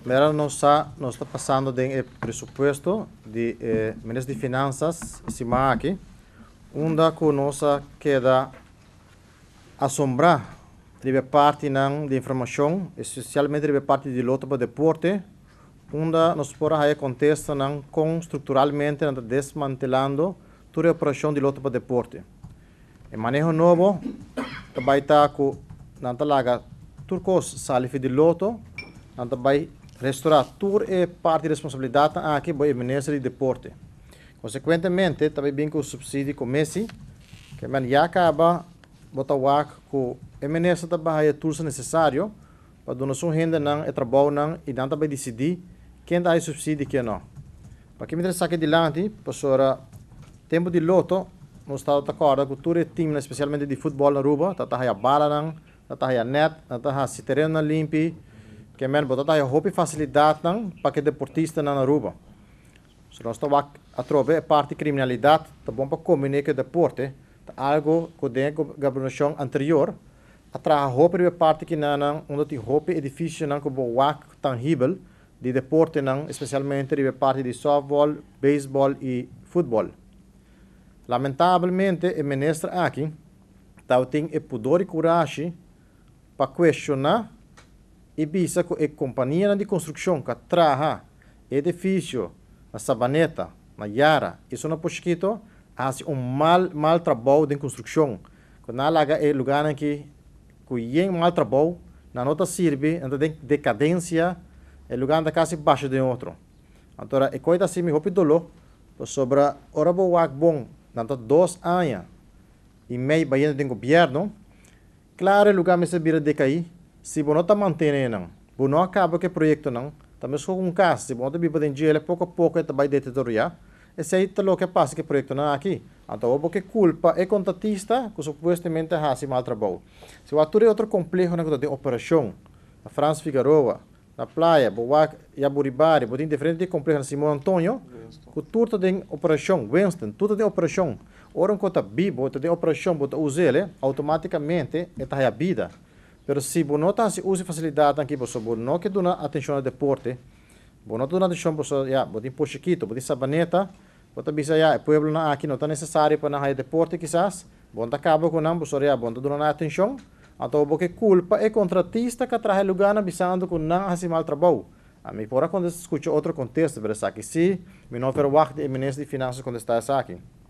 Mera nós está passando de presupuesto de Ministério de Finanças, cima aqui, onde que nós queda assombrar de parte de informação, especialmente de parte de lote para deporte, onde nós podemos contestar com estruturalmente desmantelando toda a operação de lote para deporte. E manejo novo, também está com nantalaga turcos salifi de loto, também restaurar toda a parte de responsabilidade aqui para o Ministério de Deporte. Consequentemente, também vem com o subsídio com Messi, que já acaba botar o MNS também tools necessário para donação renda não é trabalho e não também decidir quem dá subsídio e quem não. Para que me interessa aqui adiante, para tempo de loto, nós estamos de acordo com todo o time, especialmente de futebol na Aruba, está a bala, está a net, está a terreno limpo, que men botar a roupa e facilidade para que deportista na Aruba. Se nós estamos a trocar a parte de criminalidade, está bom para combinar com o deporte, algo que a governação anterior, a roupa e a parte que não, onde tem roupa edifício não como o tangível de deporte não, especialmente a parte de softball, beisebol e futebol. Lamentavelmente, o ministro aqui tem o pudor e coragem para questionar e bisa que a companhia de construção que traga edifício na Sabaneta, na Yara, isso não pode escrito, faz mal trabalho de construção. Quando alaga é lugar em que tem mal trabalho, na nota serve, então tem decadência, é lugar da casa baixa de outro. Então, é coisa assim, me roupa dolor, sobre ora bom, nanto 2 anos e meio baiano do governo, claro, o lugar me se vira decair, se você não está mantendo, você não acaba com o projeto, também se for caso, se você vive em dia, pouco a pouco, você vai deteriorar. Esse aí é o que passa que o projeto não é aqui. Então, porque culpa é contratista que supostamente faz mal trabalho. Se o ator é outro complexo na de operação, na França Figueroa, na praia, Boac, Yaburibari, tem diferente complexo na Simão Antônio, que tudo tem operação, Winston, tudo tem operação. Ora, quando bibo, tem operação, bota usar, automaticamente é a vida. Mas se você não usa facilidade aqui, você não quer dar atenção ao deporte, você não dá atenção para você tem Pochiquito, você tem Sabaneta, você bisa o povo aqui não está necessário para o deporte, quizás, você acaba com não, você dá atenção, então porque culpa é contratista que traz lugar na bisando com não faz mal trabalho. A mim, por quando escuta outro contexto, verá que se, me não ver o de Ministério de Finanças quando está aqui.